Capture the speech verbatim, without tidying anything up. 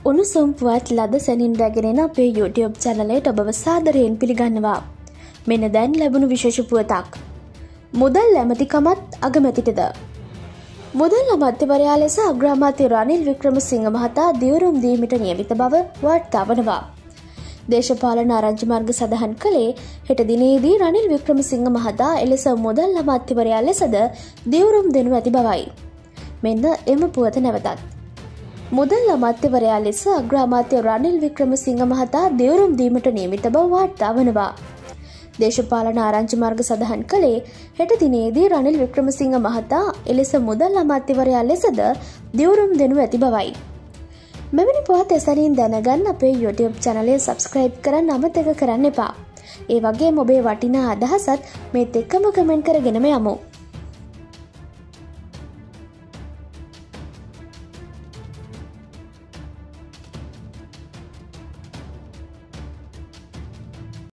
උණුසුම් පුවත් ලද සැනින් රැගෙන අපේ YouTube channelයට ඔබව සාදරයෙන් පිළිගන්නවා. මෙන්න දැන් ලැබුණු විශේෂ පුවතක්. මුදල් ඇමතිකමත් අගමැතිටද. මුදල් අමාත්‍යවරයා ලෙස අග්‍රාමාත්‍ය රනිල් වික්‍රමසිංහ මහතා දියුරුම් දීමට නියමිත බව වාර්තා වනවා. දේශපාලන ආරංචි මාර්ග සඳහන් කළේ හෙට දිනේදී රනිල් වික්‍රමසිංහ මහතා එලෙස මුදල් අමාත්‍යවරයා ලෙසද දියුරුම් දෙනු ඇති බවයි. මෙන්න එම පුවත නැවතත්. මුදල් අමාත්‍යවරයා ලෙස අග්‍රාමාත්‍ය රනිල් වික්‍රමසිංහ මහතා දියුරුම් දීමට නියමිත බව වාර්තා වනවා. දේශපාලන ආරංචි මාර්ග සඳහන් කළේ හෙට දිනේදී රනිල් වික්‍රමසිංහ මහතා එලෙස මුදල් අමාත්‍යවරයා ලෙසද දියුරුම් දෙනු ඇති බවයි. මෙවැනි පුවත් එසැනින් දැනගන්න අපේ YouTube channel එක subscribe කරන්න අමතක කරන්න එපා. ඒ වගේම ඔබේ වටිනා අදහසත් මේත් එක්කම කමෙන්ට් කරගෙනම යමු.